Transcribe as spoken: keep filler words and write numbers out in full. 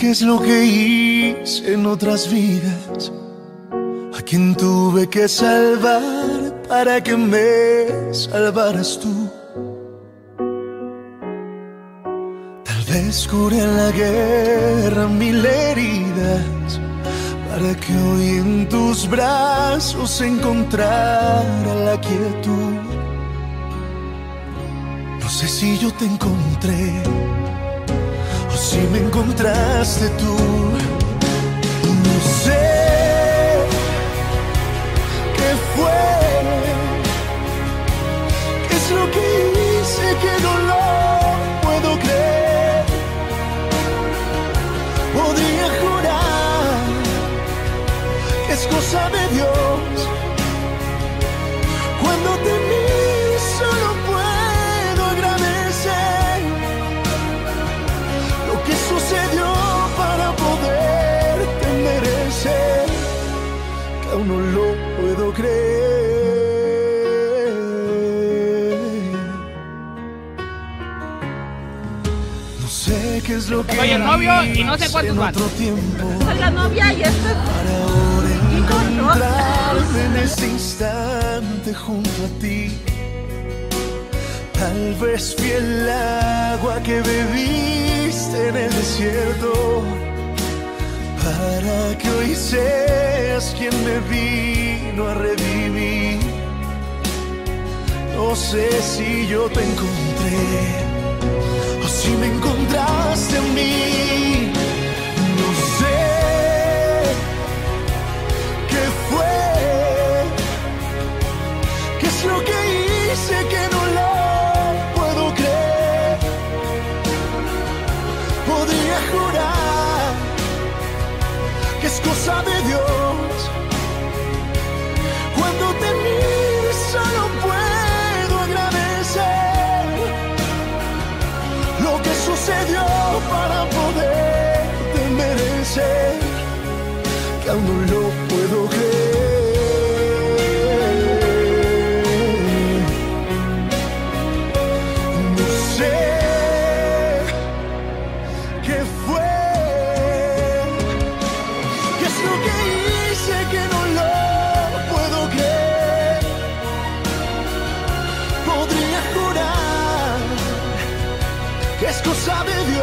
qué es lo que hice en otras vidas, a quien tuve que salvar para que me salvaras tú. Tal vez curé en la guerra mil heridas, para que hoy en tus brazos encontrara la quietud. No sé si yo te encontré o si me encontraste tú. No sé qué fue, qué es lo que hice que no lo puedo creer. Podría jurar que es cosa de Dios. Cuando te miro solo puedo agradecer lo que sucedió para poderte merecer, que aún no lo puedo creer. No sé qué es lo que soy el novio y no sé cuántos van. Soy la novia y esto es para ahora encontrarme en este instante junto a ti. Tal vez fui el agua que bebiste en el desierto, para que hoy seas quien me vino a revivir. No sé si yo te encontré o si me encontraste en mí. No sé qué fue, qué es lo que hice que no lo puedo creer. Podría jurar que es cosa de Dios. Cuando te miro solo puedo agradecer lo que sucedió para poderte merecer, que aún no lo puedo creer. No sé qué fue, qué es lo que hice que no lo puedo creer. Podría jurar que es cosa de Dios.